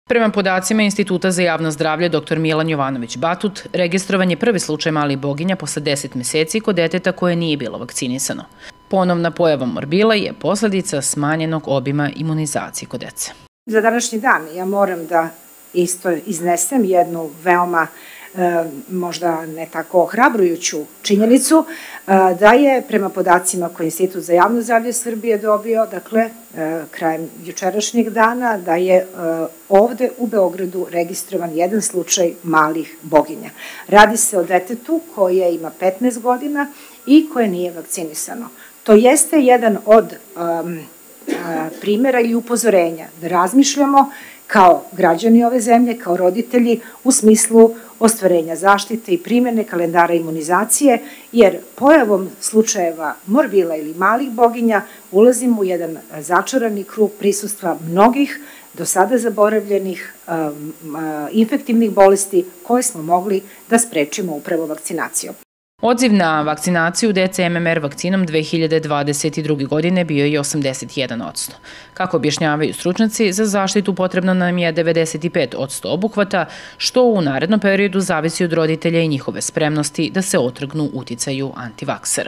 Prema podacima Instituta za javno zdravlje dr. Milan Jovanović Batut, registrovan je prvi slučaj malih boginja posle 10 meseci kod deteta koje nije bilo vakcinisano. Ponovna pojava morbila je posledica smanjenog obima imunizacije kod dece. Za današnji dan ja moram da isto iznesem jednu veoma možda ne tako ohrabrujuću činjenicu da je prema podacima koje Institut za javno zdravlje Srbije dobio, dakle, krajem jučerašnjeg dana, da je ovde u Beogradu registrovan jedan slučaj malih boginja. Radi se o detetu koje ima 15 godina i koje nije vakcinisano. To jeste jedan od primjera ili upozorenja da razmišljamo kao građani ove zemlje, kao roditelji u smislu ostvarenja zaštite i primjene kalendara imunizacije, jer pojavom slučajeva morbila ili malih boginja ulazimo u jedan začarani krug prisustva mnogih do sada zaboravljenih infektivnih bolesti koje smo mogli da sprečimo upravo vakcinacijom. Odziv na vakcinaciju dece MMR vakcinom 2022. godine bio je 81%. Kako objašnjavaju stručnjaci, za zaštitu potrebno nam je 95% obuhvata, što u narednom periodu zavisi od roditelja i njihove spremnosti da se otrgnu uticaju antivaksera.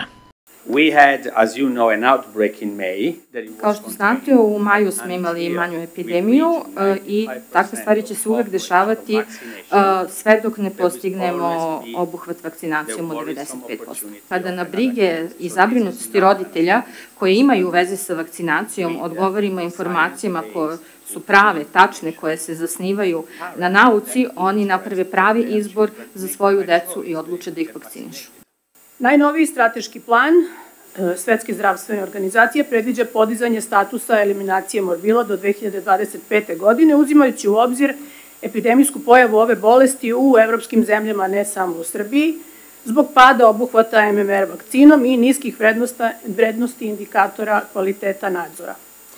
Kao što znate, u maju smo imali manju epidemiju i takve stvari će se uvek dešavati sve dok ne postignemo obuhvat vakcinacijom od 95%. Kada na brige i zabrinutosti roditelja koji imaju veze sa vakcinacijom odgovorimo informacijama koje su prave, tačne, koje se zasnivaju na nauci, oni naprave pravi izbor za svoju decu i odluče da ih vakcinišu. Najnoviji strateški plan Svetske zdravstvene organizacije predviđa podizanje statusa eliminacije morbila do 2025. godine, uzimajući u obzir epidemijsku pojavu ove bolesti u evropskim zemljama, ne samo u Srbiji, zbog pada obuhvata MMR vakcinom i niskih vrednosti indikatora kvaliteta nadzora.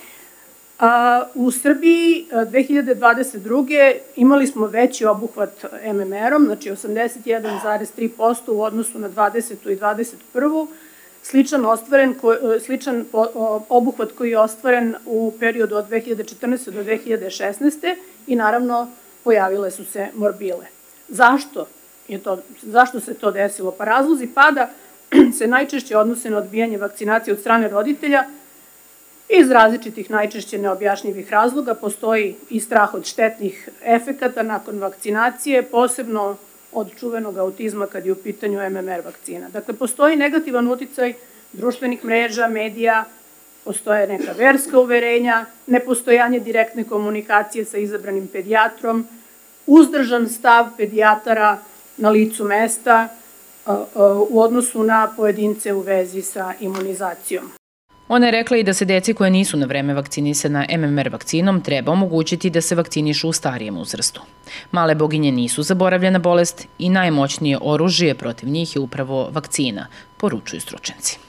U Srbiji 2022. imali smo veći obuhvat MMR-om, znači 81,3% u odnosu na 20. i 21. Sličan obuhvat koji je ostvaren u periodu od 2014. do 2016. i naravno pojavile su se morbile. Zašto se to desilo? Pa razlozi pada se najčešće odnose na odbijanje vakcinacije od strane roditelja. Iz različitih najčešće neobjašnjivih razloga postoji i strah od štetnih efekata nakon vakcinacije, posebno od čuvenog autizma kad je u pitanju MMR vakcina. Dakle, postoji negativan uticaj društvenih mreža, medija, postoje neka verska uverenja, nepostojanje direktne komunikacije sa izabranim pedijatrom, uzdržan stav pedijatara na licu mesta u odnosu na pojedince u vezi sa imunizacijom. Ona je rekla i da se deci koje nisu na vreme vakcinisana MMR vakcinom treba omogućiti da se vakcinišu u starijem uzrastu. Male boginje nisu zaboravljena bolest i najmoćnije oružje protiv njih je upravo vakcina, poručuju stručnjaci.